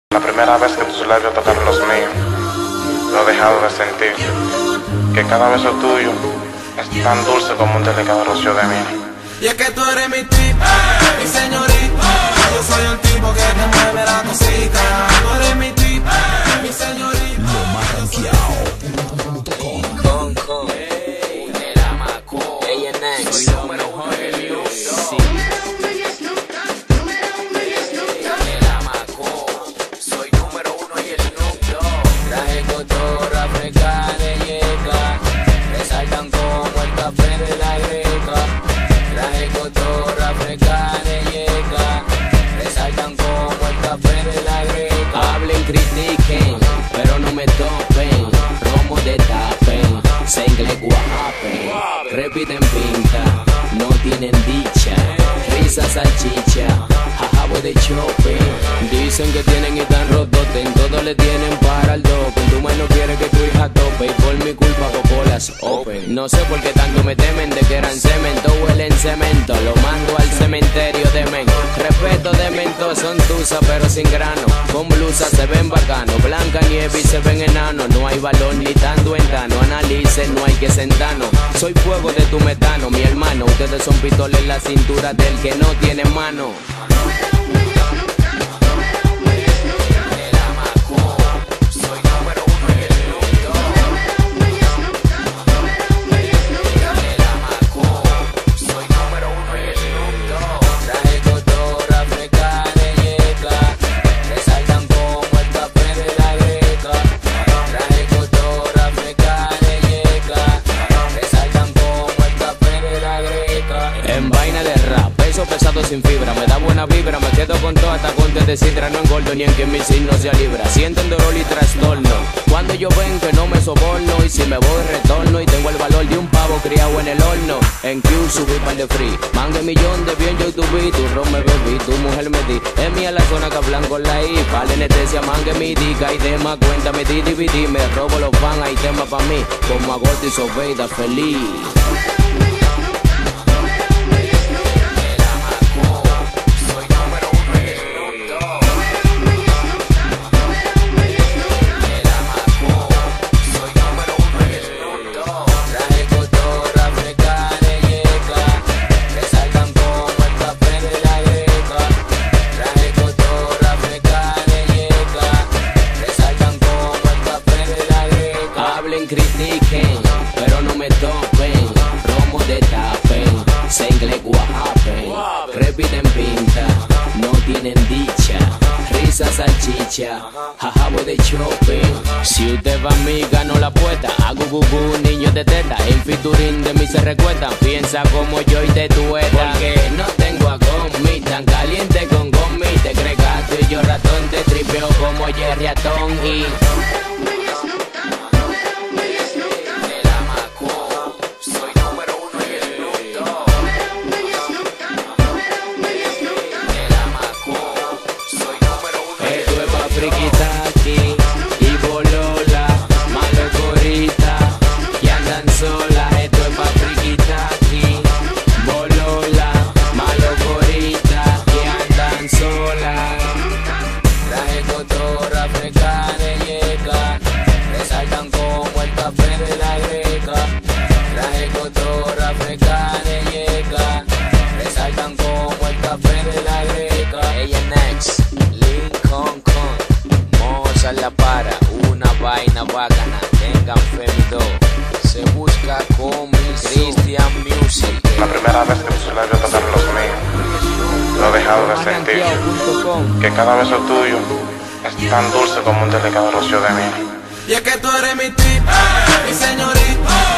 La primera vez que tus labios tocaron los míos, lo he dejado de sentir, que cada beso tuyo es tan dulce como un delicado rocío de miel. Y es que tú eres mi tipo, mi señorita, yo soy el tipo que te mueve la cosita. Tú eres mi tipo, mi señorita. Lo más rankeado.com. Critiquen, pero no me topen. Romo de tapen, se inglés guapen. Repiten pinta, no tienen dicha. Risa salchicha, jajabo de shopping. Dicen que tienen y tan rototen, todo le tienen para el doping. Tu mano quiere que tu hija tope y por mi culpa popolas open. No sé por qué tanto me temen de que eran cemento, huelen cemento. Lo mando al cementerio de men. Respeto de mento, son tusas pero sin grano. Con blusa se ven bacano, blanca nieve y se ven enano. No hay balón ni tanto entano, analicen, no hay que sentarnos. Soy fuego de tu metano, mi hermano. Ustedes son pistolas en la cintura del que no tiene mano. En vaina de rap, peso pesado sin fibra, me da buena vibra, me quedo con todo hasta con té de sidra, no engordo ni en que mi signo se libra, sienten dolor y trastorno, cuando yo ven que no me soborno, y si me voy retorno, y tengo el valor de un pavo criado en el horno, en Q subí par de free, mangue millón de bien yo tuve, tu ron me bebí, tu mujer me di, es mía la zona que hablan con la I, para anestesia mangue mi dica y demás, cuenta me di DVD, me robo los pan, hay tema pa' mí, como a Gordo y Sobeida feliz. Critiquen, pero no me topen. Romo de tapen, se inglés guapen. Repiten pinta, no tienen dicha. Risa salchicha, jajabo de shopping. Si usted va a mí, gano la puerta. Hago gugu, niños de teta. En featuring de mí se recuerdan. Piensa como yo y te tueta. Porque no tengo a gomi, tan caliente con gomi. Te crees gato y yo ratón. Te tripeo como Jerry Atón y... Friquitaki y bolola, malo corita, que andan sola. Esto es pa' friquitaki, bolola, malo corita, que andan sola. Traje cotorra fresca de yeca, resaltan como el café de la greca. Traje cotorra fresca de yeca, resaltan como el café de la greca. Ella next, Lincoln la para, una vaina bacana, tengan fe mi do. Se busca con Christian Music. La primera vez que tus labios tocaron los míos, lo he dejado de sentir, que cada beso tuyo es tan dulce como un delicado rocío de miel. Y es que tú eres mi tipo, mi señorita.